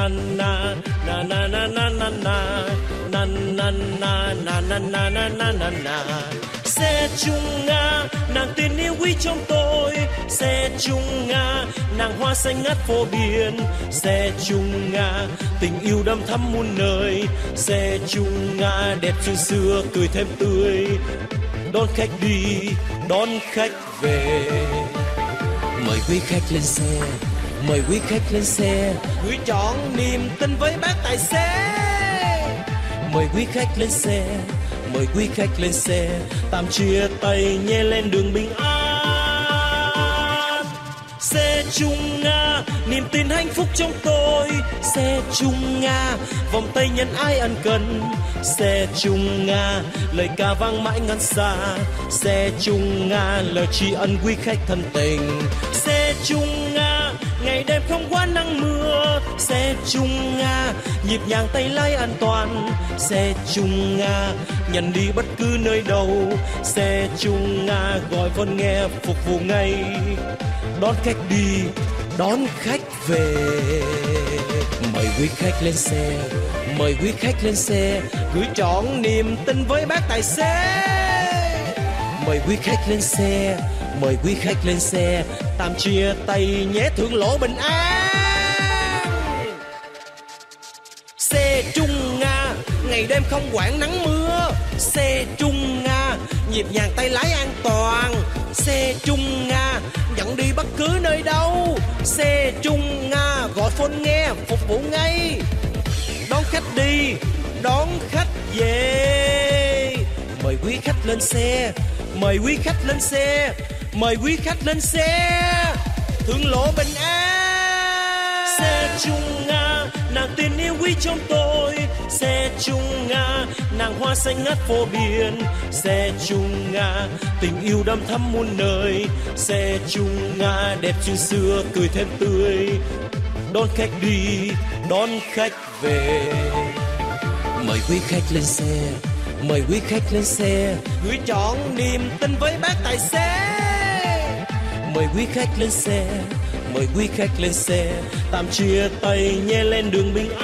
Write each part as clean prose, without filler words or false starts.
na na na na na na na na na na na na na na na na na na. Xe chung Nga, nàng tình yêu quý trong tôi. Xe chung Nga, nàng hoa xanh ngát phố biển. Xe chung Nga, tình yêu đắm thắm muôn nơi. Xe chung Nga, đẹp chuyện xưa cười thêm tươi. Đón khách đi, đón khách về. Mời quý khách lên xe, mời quý khách lên xe, gửi trọn niềm tin với bác tài xế. Mời quý khách lên xe, mời quý khách lên xe, tạm chia tay nhé lên đường bình an. Xe chung Nga, niềm tin hạnh phúc trong tôi. Xe chung Nga, vòng tay nhận ai ân cần. Xe chung Nga, lời ca vang mãi ngàn xa. Xe chung Nga, lời tri ân quý khách thân tình. Xe chung Nga, ngày đêm không quá nắng mưa. Xe chung Nga, nhịp nhàng tay lái an toàn. Xe chung Nga, nhận đi bất cứ nơi đâu. Xe chung Nga, gọi vẫn nghe phục vụ ngay. Đón khách đi, đón khách về. Mời quý khách lên xe, mời quý khách lên xe, gửi trọn niềm tin với bác tài xế. Mời quý khách lên xe, mời quý khách lên xe, tạm chia tay nhé thượng lộ bình an. Xe chung Nga, ngày đêm không quản nắng mưa. Xe chung Nga, nhịp nhàng tay lái an toàn. Xe chung Nga, dẫn đi bất cứ nơi đâu. Xe chung Nga, gọi phone nghe phục vụ ngay. Đón khách đi, đón khách về. Mời quý khách lên xe, mời quý khách lên xe, mời quý khách lên xe, thượng lộ bình an. Xe chung Nga, nàng tình yêu quý trong tôi. Xe chung Nga, nàng hoa xanh ngát phố biển. Xe chung Nga, tình yêu đắm thắm muôn nơi. Xe chung Nga, đẹp chuyện xưa cười thêm tươi. Đón khách đi, đón khách về. Mời quý khách lên xe, mời quý khách lên xe, gửi trọn niềm tin với bác tài xế. Mời quý khách lên xe, mời quý khách lên xe, tạm chia tay nhé lên đường bình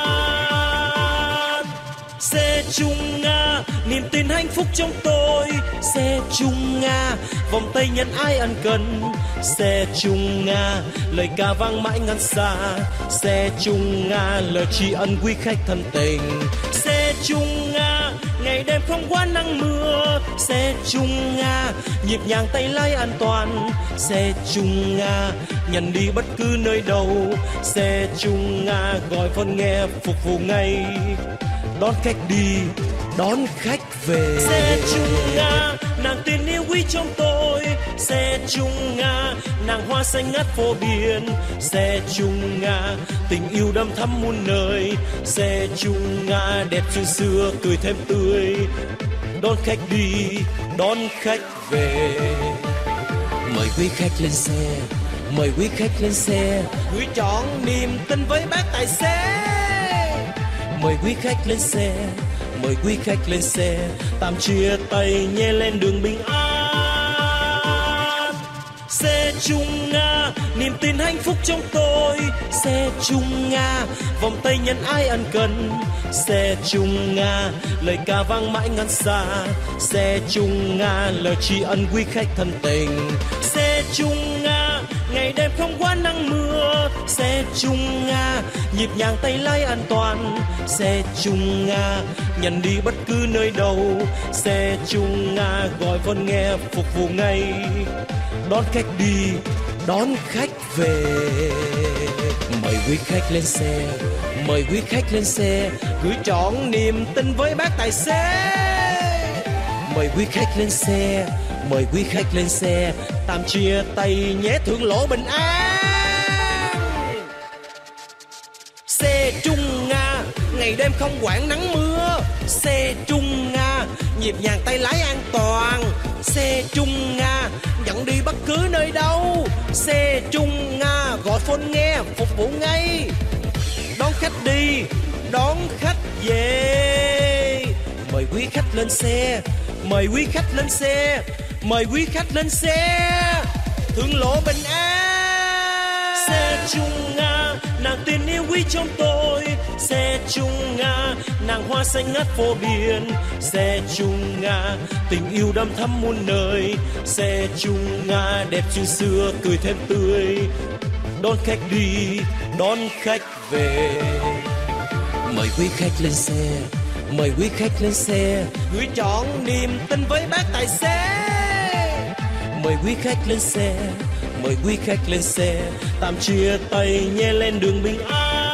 an. Xe chung Nga, niềm tin hạnh phúc trong tôi. Xe chung Nga, vòng tay nhận ai ân cần. Xe chung Nga, lời ca vang mãi ngàn xa. Xe chung Nga, lời tri ân quý khách thân tình. Xe chung Nga, ngày đêm không quá nắng mưa. Xe chung Nga, nhịp nhàng tay lái an toàn. Xe chung Nga, nhận đi bất cứ nơi đâu. Xe chung Nga, gọi phone nghe phục vụ ngay. Đón khách đi, đón khách về. Xe chung Nga, nàng tình yêu quý trong tôi. Xe chung Nga, nàng hoa xanh ngát phố biển. Xe chung Nga, tình yêu đắm thắm muôn nơi. Xe chung Nga, đẹp chuyện xưa cười thêm tươi. Đón khách đi, đón khách về. Mời quý khách lên xe, mời quý khách lên xe, gửi trọn niềm tin với bác tài xế. Mời quý khách lên xe, mời quý khách lên xe, tạm chia tay nhé lên đường bình an. Xe chung Nga, niềm tin hạnh phúc trong tôi. Xe chung Nga, vòng tay nhận ai ân cần. Xe chung Nga, lời ca vang mãi ngàn xa. Xe chung Nga, lời tri ân quý khách thân tình. Xe chung Nga, ngày đêm không quá nắng mưa. Xe chung Nga, nhịp nhàng tay lái an toàn. Xe chung Nga, nhận đi bất cứ nơi đâu. Xe chung Nga, gọi phone nghe phục vụ ngay. Đón khách đi, đón khách về. Mời quý khách lên xe, mời quý khách lên xe, gửi trọn niềm tin với bác tài xế. Mời quý khách lên xe, mời quý khách lên xe, tạm chia tay nhé thượng lộ bình an. Xe chung Nga, ngày đêm không quản nắng mưa. Xe chung Nga, nhịp nhàng tay lái an toàn. Xe chung Nga, dẫn đi bất cứ nơi đâu. Xe chung Nga, gọi phone nghe phục vụ ngay. Đón khách đi, đón khách về. Mời quý khách lên xe, mời quý khách lên xe, mời quý khách lên xe, thượng lộ bình an. Xe chung Nga, nàng tình yêu quý trong tôi. Trung Nga, nàng hoa xanh ngát phố biển. Xe Trung Nga, tình yêu đắm thắm muôn nơi. Xe Trung Nga, đẹp như xưa cười thêm tươi. Đón khách đi, đón khách về. Mời quý khách lên xe, mời quý khách lên xe, gửi trọn niềm tin với bác tài xế. Mời quý khách lên xe, mời quý khách lên xe, tạm chia tay nhé lên đường bình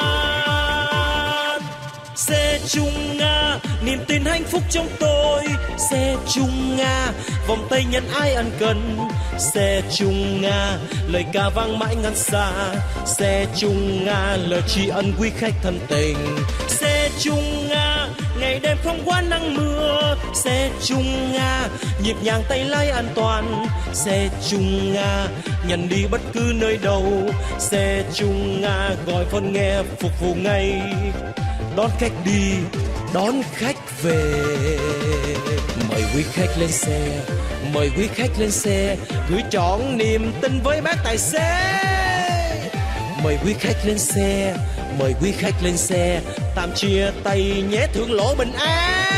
an. Xe Trung Nga, niềm tin hạnh phúc trong tôi. Xe Trung Nga, vòng tay nhận ai ân cần. Xe Trung Nga, lời ca vang mãi ngàn xa. Xe Trung Nga, lời tri ân quý khách thân tình. Xe Trung Nga, ngày đêm không quán nắng mưa. Xe Trung Nga, nhịp nhàng tay lái an toàn. Xe Trung Nga, nhận đi bất cứ nơi đâu. Xe Trung Nga, gọi phân nghe phục vụ ngay. Đón khách đi, đón khách về. Mời quý khách lên xe, mời quý khách lên xe, gửi trọn niềm tin với bác tài xế. Mời quý khách lên xe, mời quý khách lên xe, tạm chia tay nhé thượng lộ bình an.